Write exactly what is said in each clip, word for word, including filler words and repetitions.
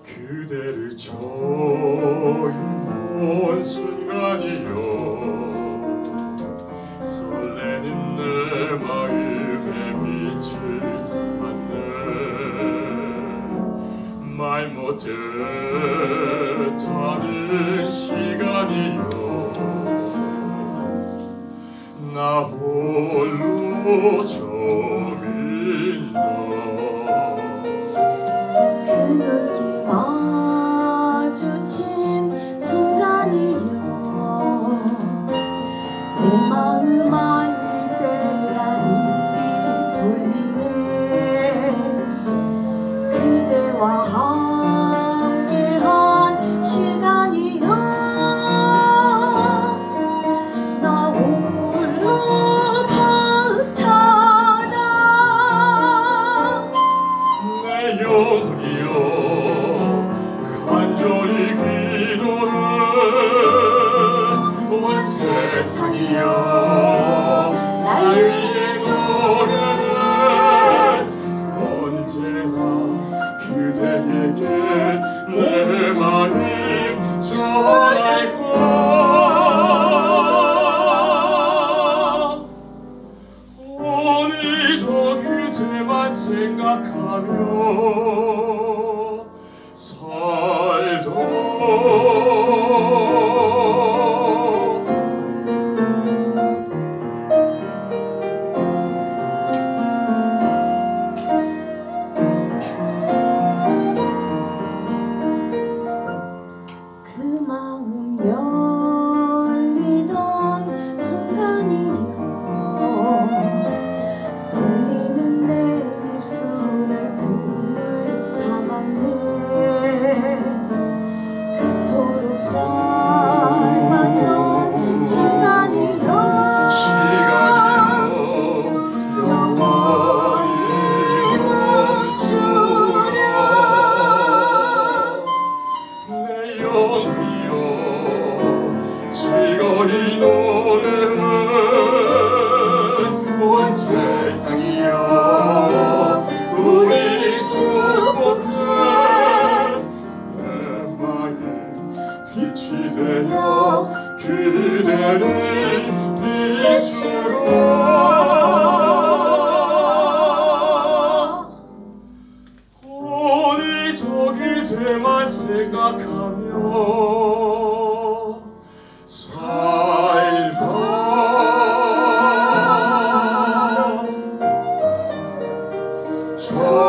그대를 처음 본 순간이여 설레는 내 마음에 빛을 담았네. 말 못했다는 시간이여 나 홀로 저민다. 그 눈길 마주친 순간이여 내 마음 알새라 눈빛 돌리네. 그대와 함께한 시간이여 나 홀로 벅차다. 내 영혼이여 간절히 기도해. 온 세상이여 날 위해 노래해. 언제나 그대에게 내 마음 전할 거야. 오늘도 그대만 생각하며 살다. 그 마음 열리던 순간이여 떨리는 내 입술에 꿈을 담았네. 그토록 짧았던 시간이여 영원히 멈추려. 내 영혼이여 즐거이 노래해. 온 세상이여 우리를 축복해. 내 마음 빛이 되어 그대를 비추라. 오늘도 그대만 생각하며 살다. 저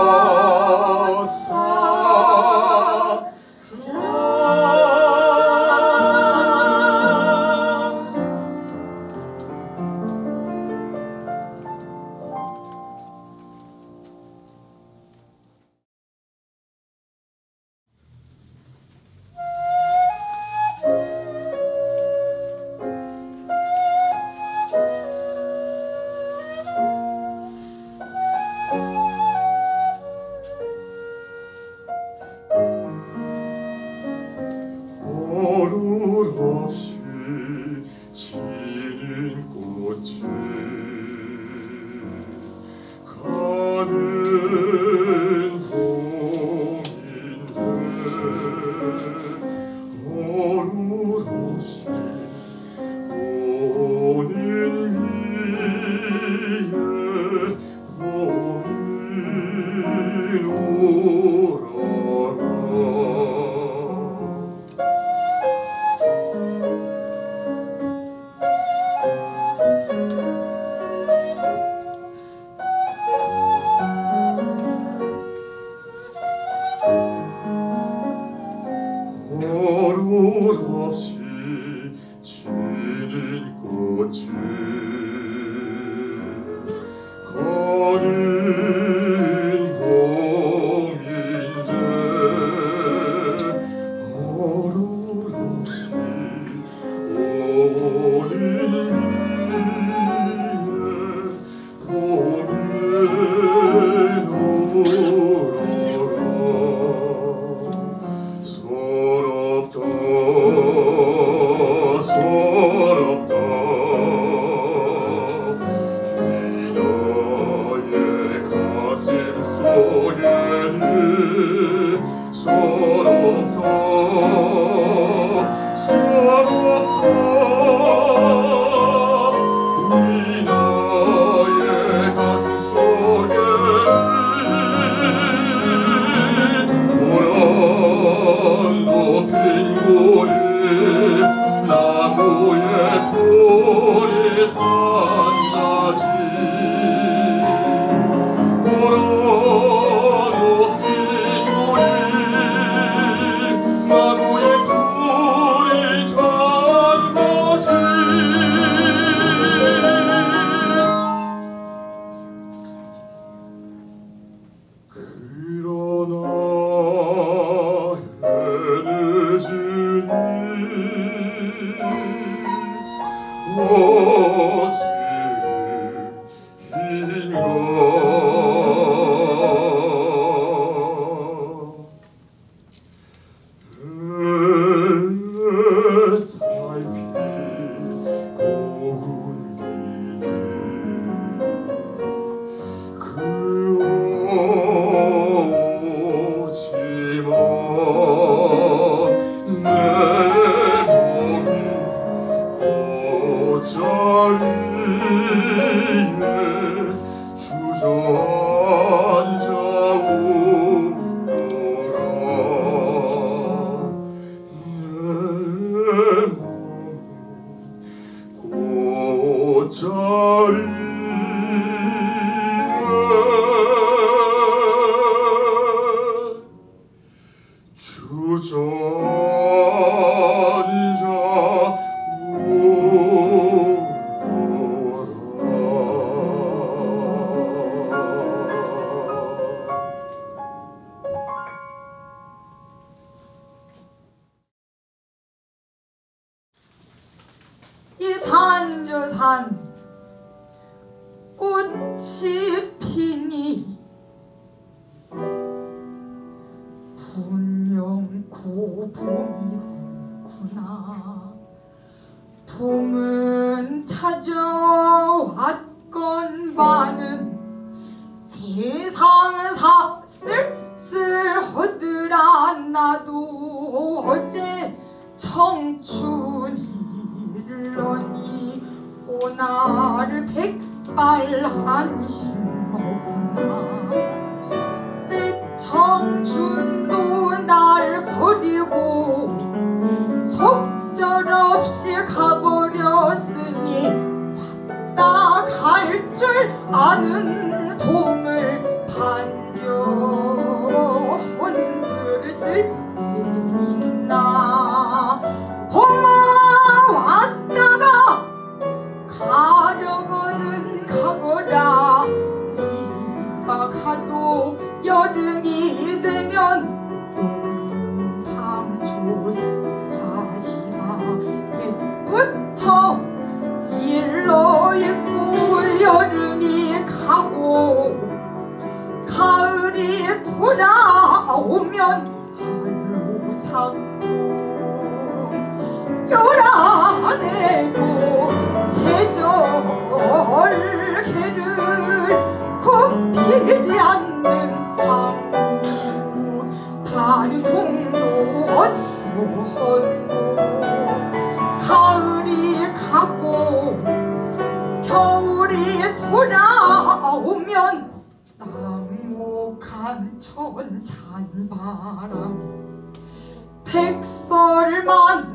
얼굴 없이 지는 꽃이 가는 봄인데 얼굴 없이 오는 위에 봄이 오라라. 얼굴 없이 지는 꽃이 가는 봄인데 얼굴 없이 오는 위에 봄이 오라라. 서럽다 주전자 이 산 저 산 꽃이 피니 분명 고 봄이로구나. 봄은 찾아왔건만은 세상을 사 쓸쓸하더라. 나도 어제 청춘이 일러니 오나를 백발 한심하구나. 내 청춘도 날 버리고 속절없이 가버렸으니 왔다 갈 줄 아는 봄을 반겨 흔들 수 있나. 봄아 왔다가 가려거든 가거라. 네가 가도 여름이 되면 녹음 조습하시라. 옛부터 일러 있고 여름이 가고 가을이 돌아오면 한로삭품 요란해도 제절개를 굽히지 않는 황국 다른 풍도 어떠한 곳. 가을이 가고 겨울이 돌아오면 낙목한 천찬바람이 백설만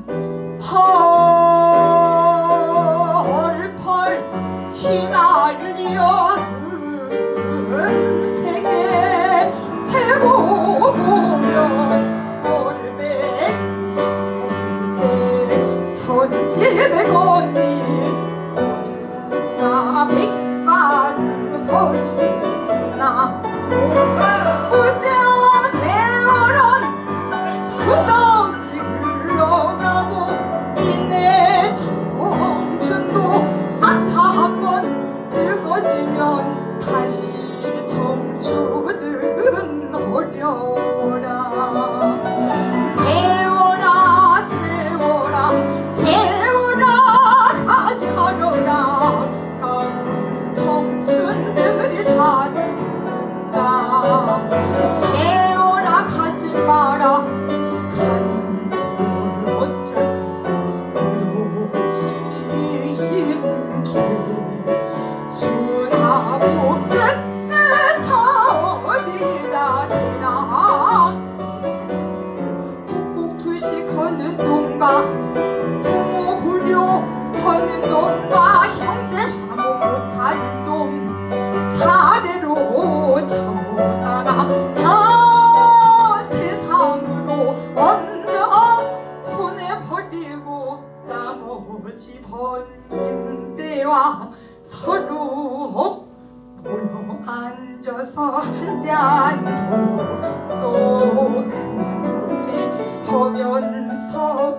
펄펄 휘날려 은색에 대고 보면 얼백 서울대 전지대 건니 온갖 백발을 벗으구나. 우정 세월은 끝없이 흘러가고 이내 청춘도 아차 한번 늙어지면 다시 청춘은 어려워라. 세월아 세월아 세월아 가지 말어라. 가은 청춘들이 다 늙는다. 세월아 가지 마라. 가는 세월 어쩔까 그렇지 않게 순하고 끄끄하리다 대랑 국곡투식하는 놈과 부모 불효하는 놈과 형제 화목 못하는 놈 차례로 잡아다가 저 세상으로 먼저 보내버리고 나머지 번님대와 서로 모여 앉아서 한잔 독소리 하면서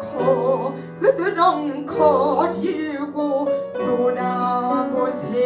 거드렁거리고 놀아보세.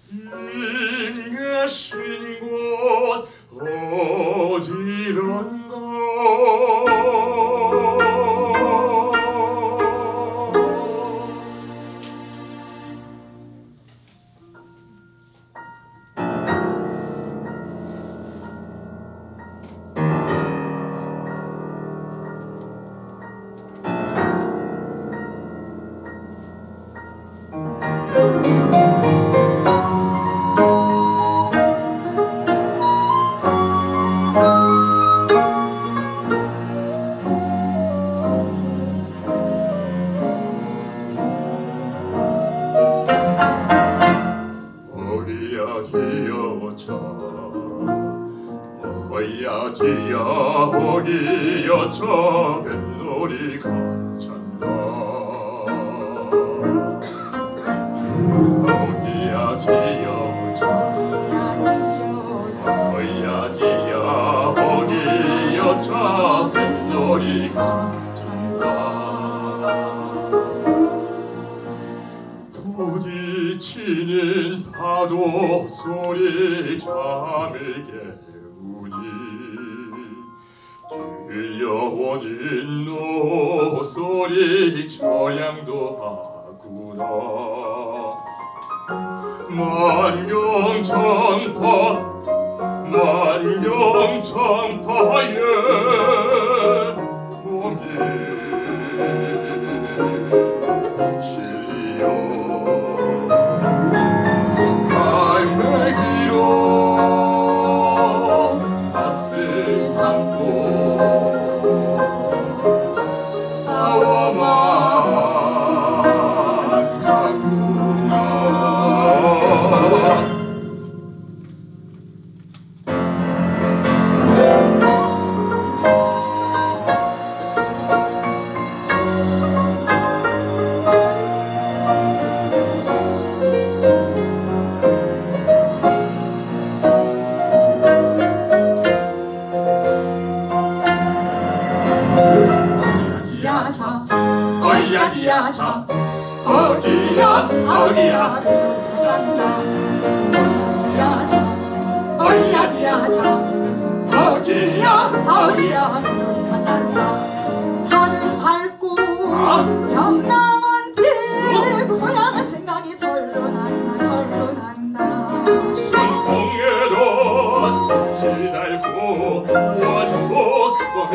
님 계신 곳 어디론가 어이야지야 어기여자 뱃놀이 가잔다 어기야지여자 어이야지야 어기여자 뱃놀이 가잔다 부딪히는 파도 소리 잠을 깨우니 들려오는 노소리 저량도 하구나 만경청파 만경청파의 몸이 실려 갈매기로 밭을 삼고 싸워만 가구나 어이야지야자 어디야 어디야 가잔다 어이야지야자 어디야 어디야 가잔다 하늘 밝고 영남은 빛 고향 생각이 절로 난다 절로 난다 순풍에도 지달고 원복 봄이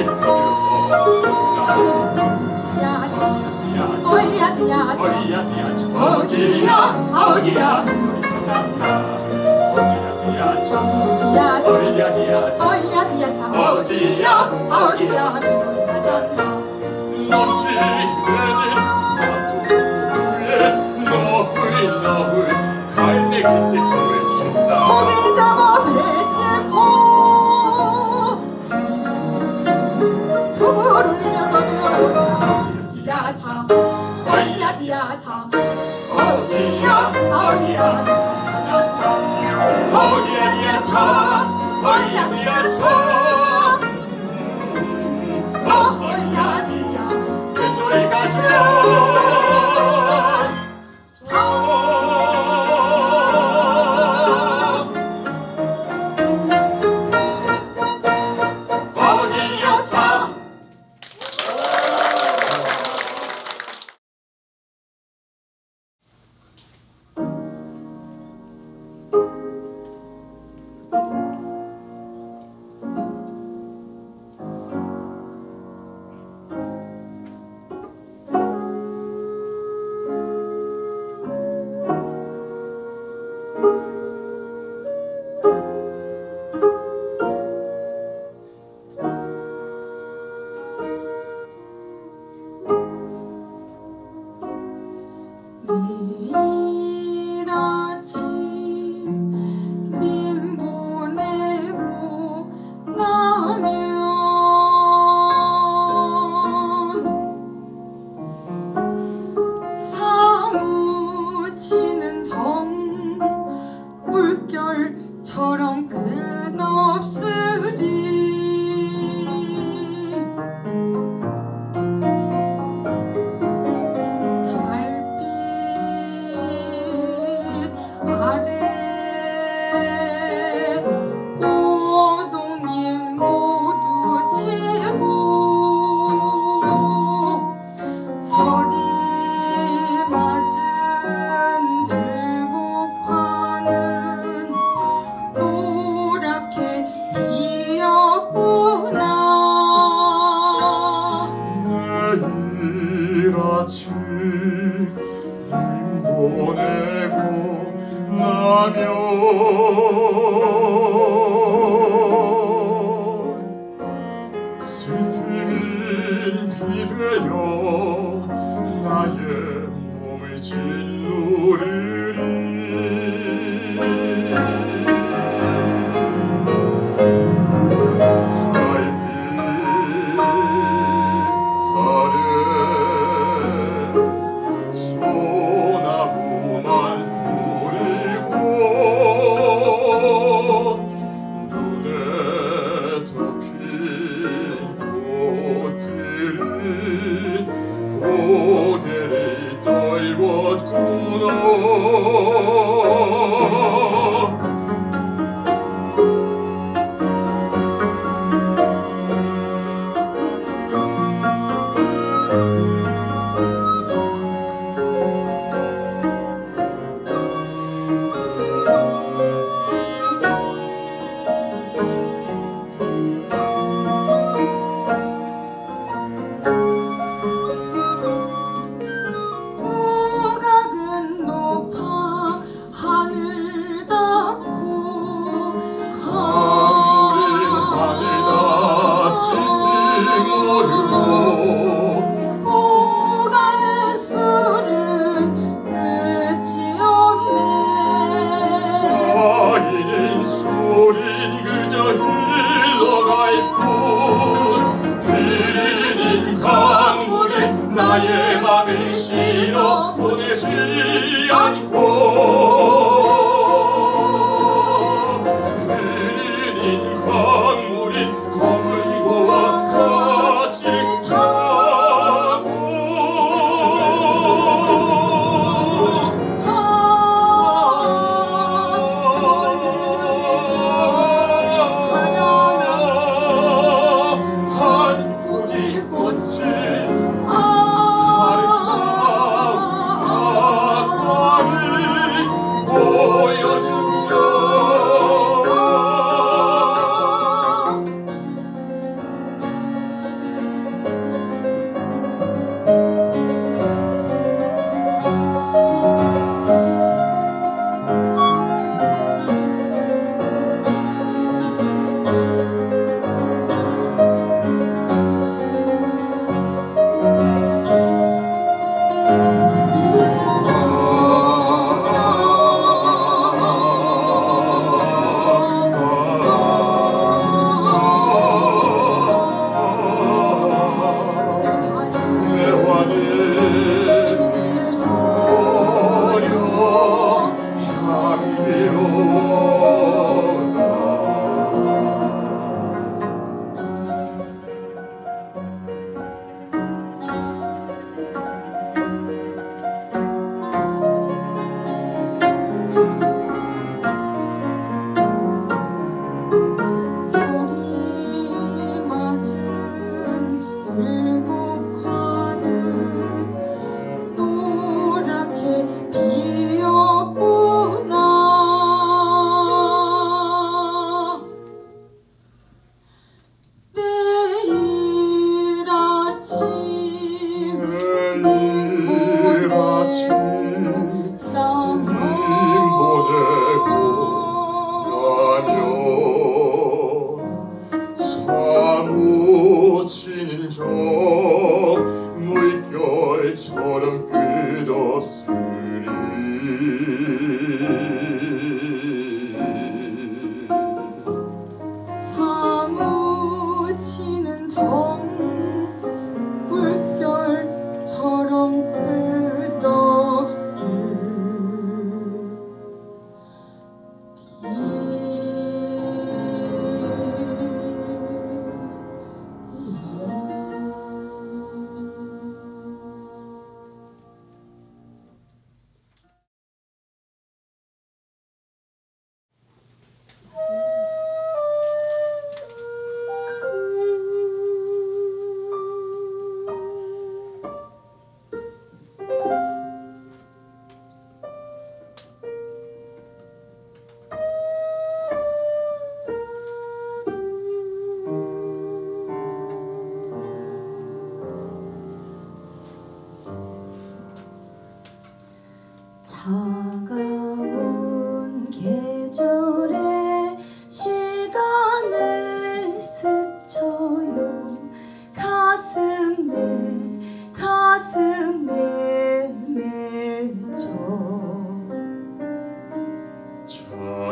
어이야지야자 어이야지야자 어디야 어디야 가잔다 어이야지야자 어이야지야자 어이야지야자 어이야지야자 어디야 어디야 가잔다 넘치는 파도에 너울 너울 갈매기 춤을 춘다 고기 잡아 배실고 북을 울리며 떠들어온다 야차 어이야지야차 어디야 어디야 가잔다 어이야지야자 어이야지야자 어이야지야 뱃놀이 가자 내일 아침 님 보내고 나면 사무치는 정 물결처럼 끝없으리 아래 슬픔은 비되어 나의 몸을 짓누르리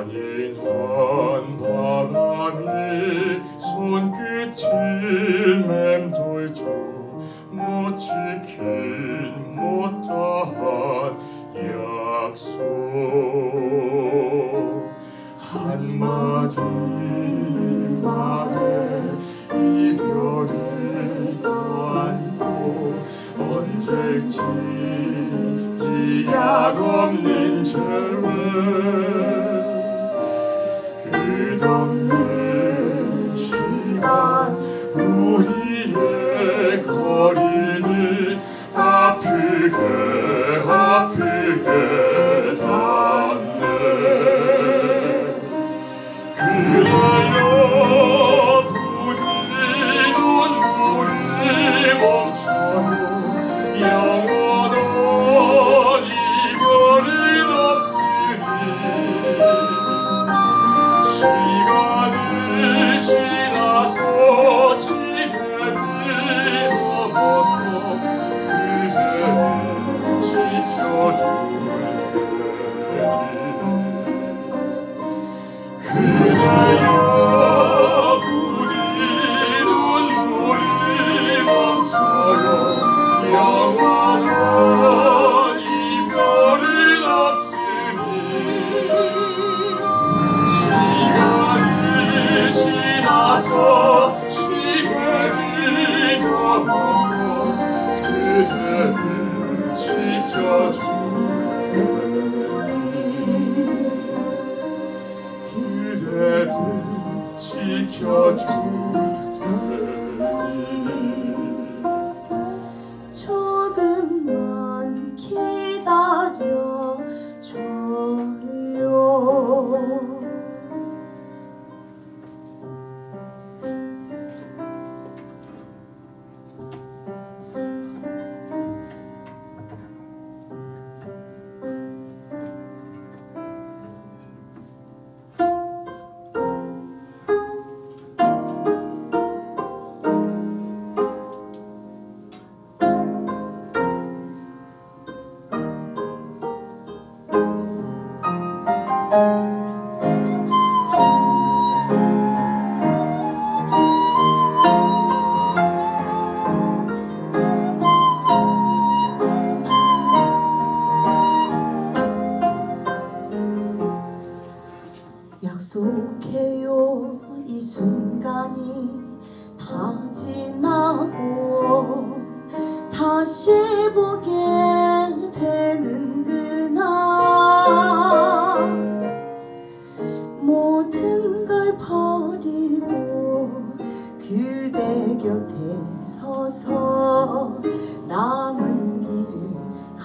잔인한 바람이 손끝을 맴돌죠. 못 지킨 못다한 약속 한마디 말에 이별을 떠안고 언제일지 기약 없는 채로 끝없는 시간 우리의 거리는 아프게 아프게 닿네. 그래요 부디 눈물이 멈춰요. 영원한 이별은 없으니 시간을 지나서 시간이 넘어서 그대를 지켜줄 테니 그대여 부디 눈물이 멈춰요. 영원한 이별은 없으니 시간이 지나서 시간이 넘어서 그대를 지켜줄 테니 그대를 지켜줄 테니 조금만 기다려줘요. 약속해요. 이 순간이 다 지나고 다시 보게 되는 그날 모든 걸 버리고 그대 곁에 서서 남은 길을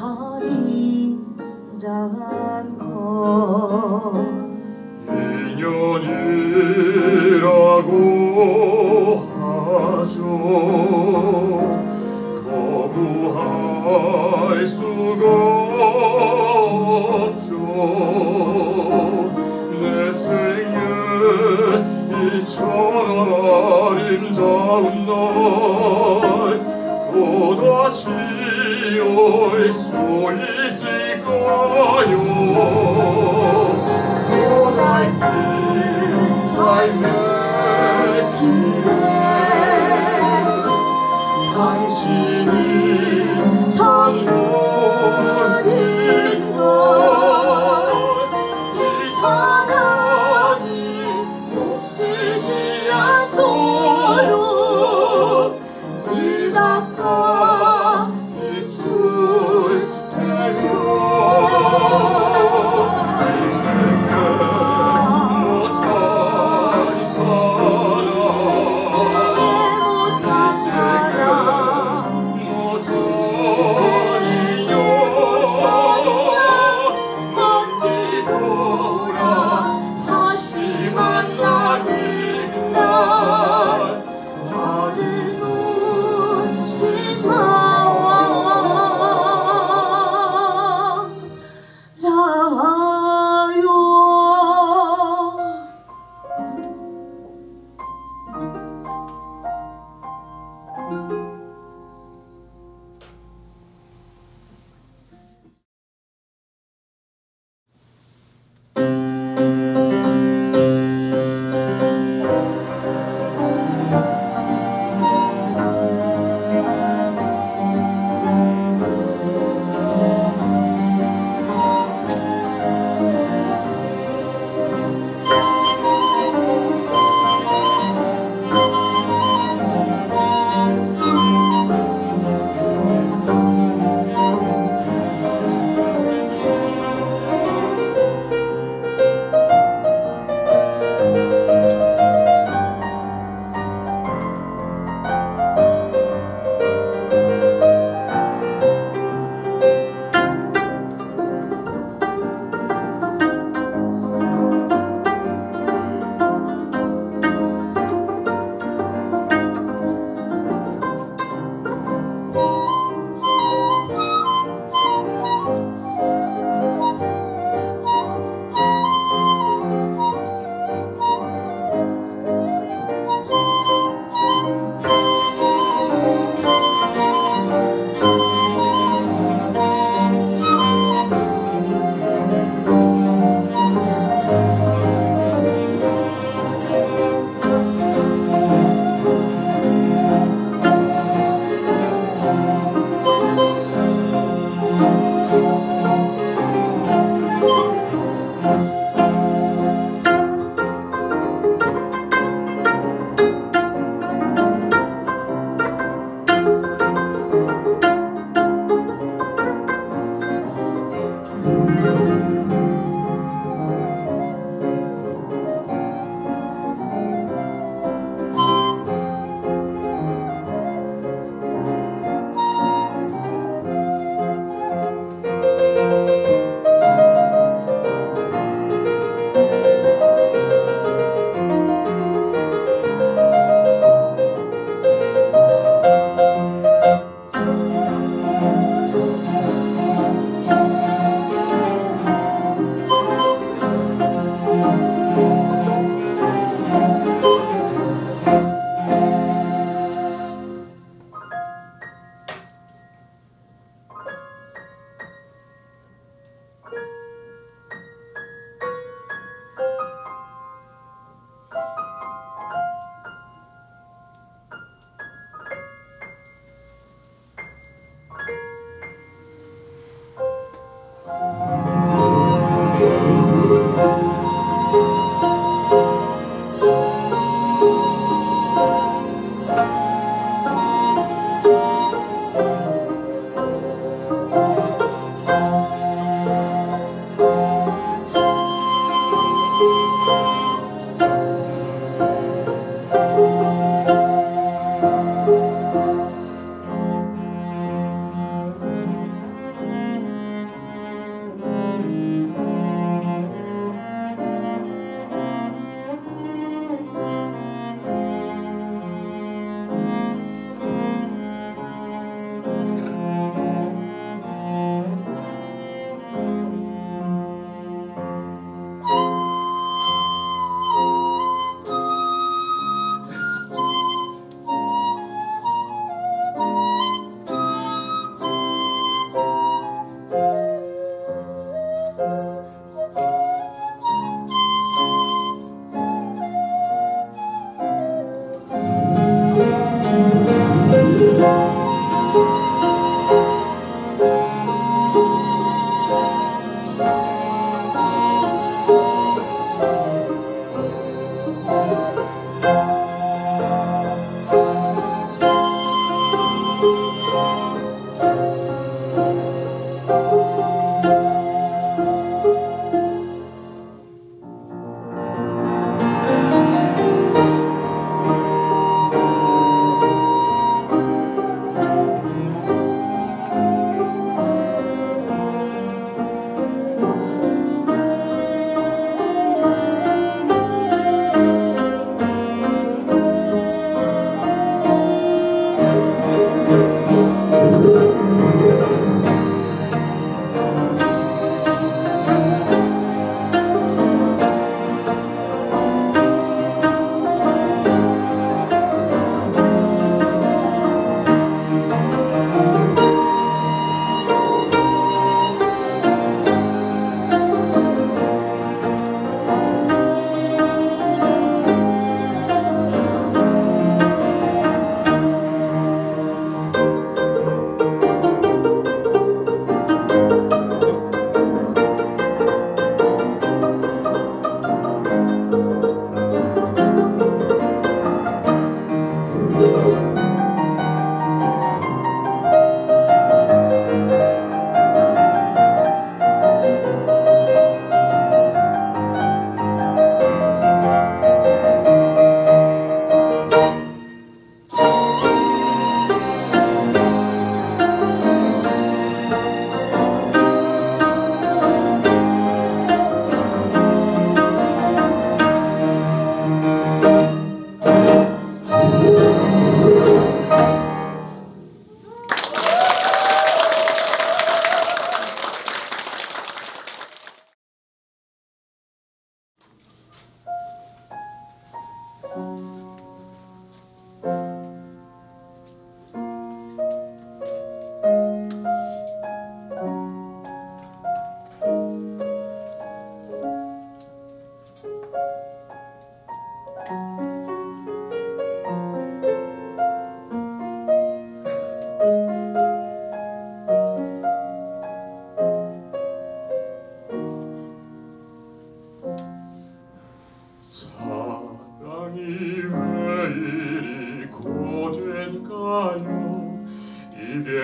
가리란 것 인연이라고 하죠. 거부할 수가 없죠. 내 생에 이처럼 아름다운 날 또다시 올 수 있을까요? 고달픈 삶의 길에 당신이 선물인 걸 이 사랑이 녹슬지 않도록 물 닦아 비출 테요. 돌아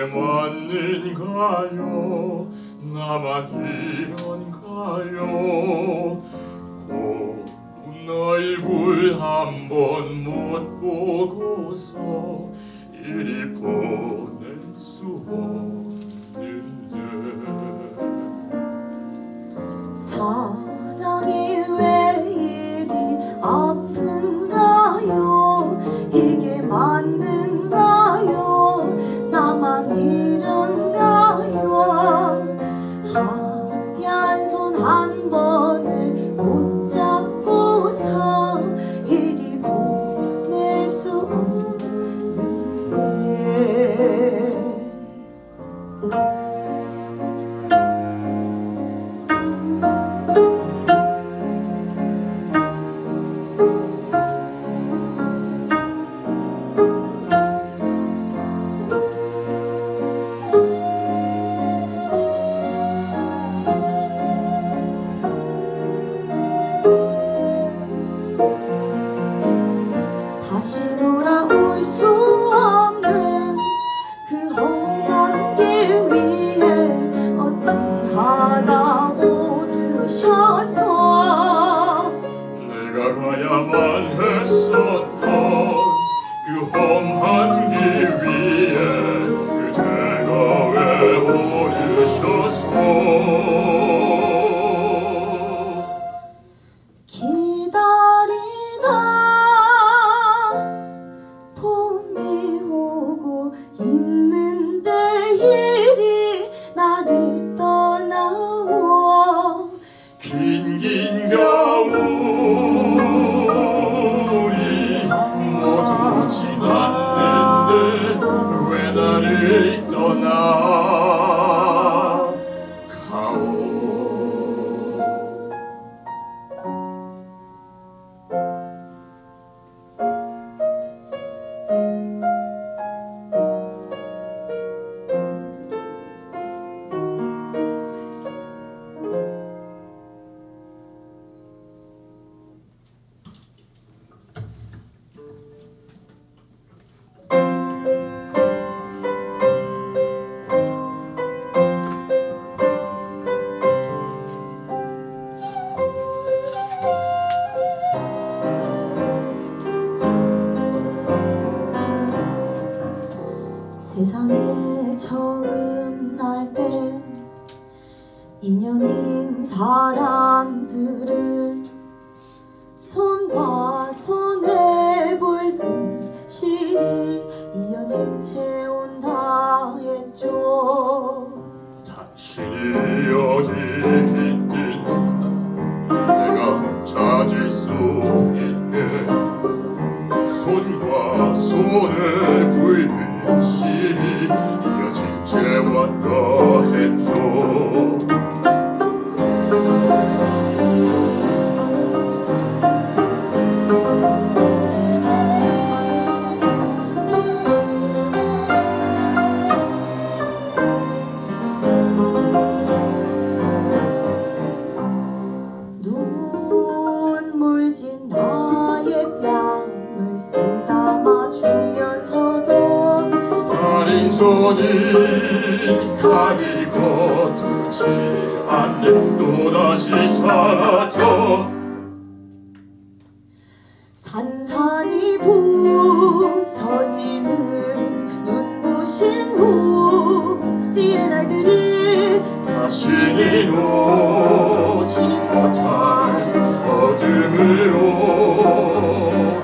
맞는가요? 나만 이런가요? 고운 얼굴 한 번 못 보고서 이리 보낼 수 없는데 사랑이 왜 이리 아픈가요? 이게 맞는가요? 나만 이런가요? 하얀 손 한 번을 못 잡고서 이리 보낼 수 없는데 다시 돌아올 수 없는 그 험한 길 위에 어찌하다 오르셔서 내가 가야만 했었던 그 험한 길 위에 그대가 왜 오르셔서 기다리다 봄이 오고 있는데 이리 나를 떠나오 긴긴 겨울이 모두 지났는데 왜 나를 떠나가오 세상에 처음 날 때 인연인 사람들은 손과 손에 붉은 실이 이어진 채 온다 했죠 당신이 어디 있든 내가 찾을 수 있게 손과 손에 붉은 실이 이어진 채 왔다 했죠 눈물 진 나의 뺨을 쓰다마 주면서도 가린 손이 가리 거두지 않네 또다시 사라져 산산이 부서지는 눈부신 우리의 날들이 다시는 오지 못할 어둠으로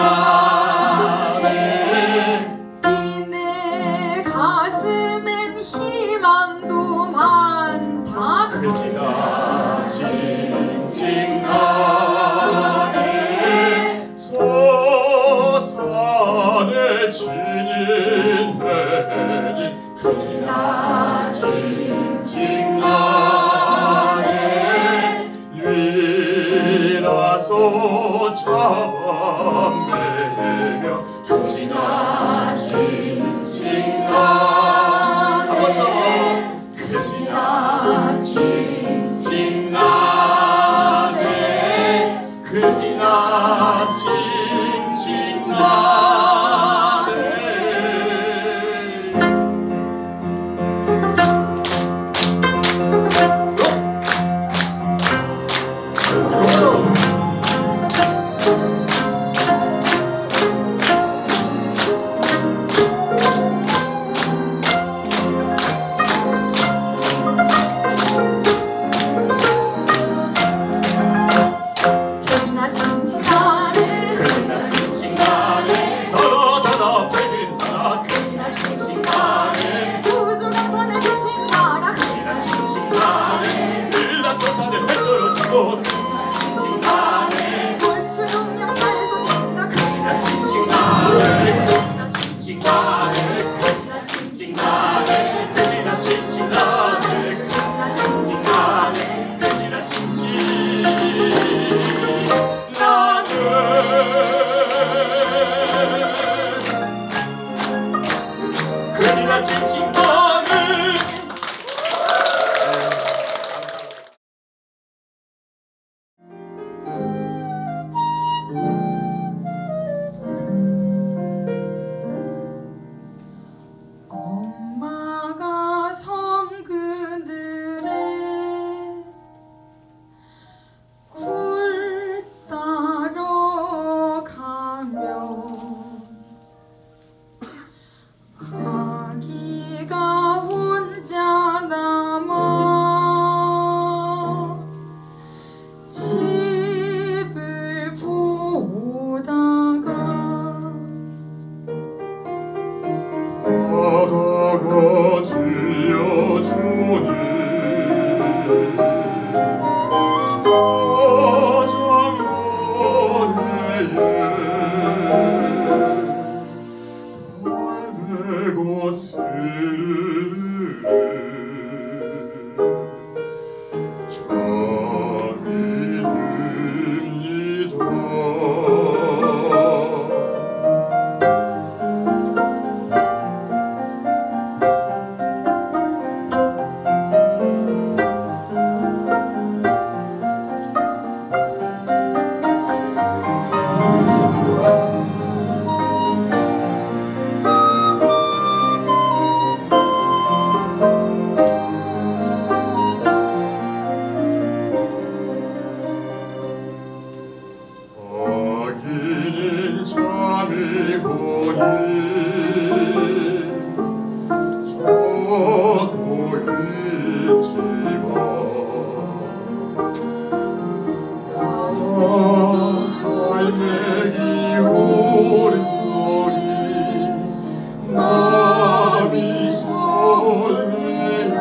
징징나네 내 가슴엔 희망도 많다. 그지나 징징나네 서산에 지닌 해니 그지나 징징나네 위라서 잡아매며 그지나 징징나네 그지나 징징나네 그지나 징징나네 그지나 징징나네 그지나 징징나네 더러더러 배긴다 그지나 징징나네 우주강산에 비친 나라 그지나 징징나네 일락서산에 해 떨어지고 그지나 징징나네 골추동양 발에서 뛴다 그지나 그지나 징징나네 그지나 징징나네 그지나 징징나네 그지나 징징나네 그지나 징징나네 그지나 징징나네 그지나 징징나네 엄마가 섬 그늘에 굴 따러 가면 아기가 혼자 남아 집을 보다가 바다가 들려주니 저장거리에 달래고 스르르 아기는 잠이 보니 저도 있지만 갈매기 우는 소리 마음이 설레요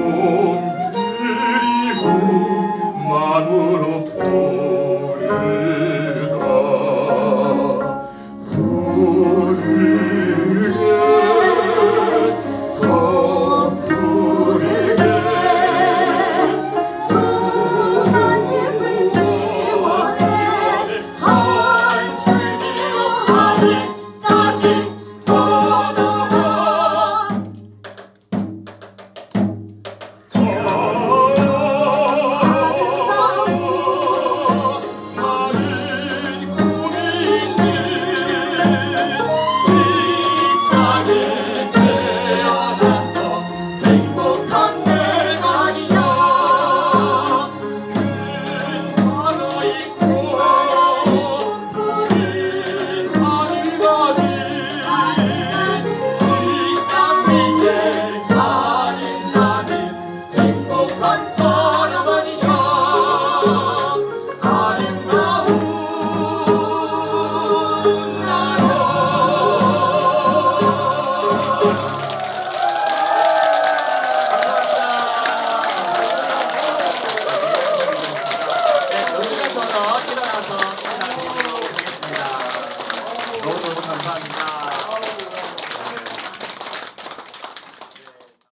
오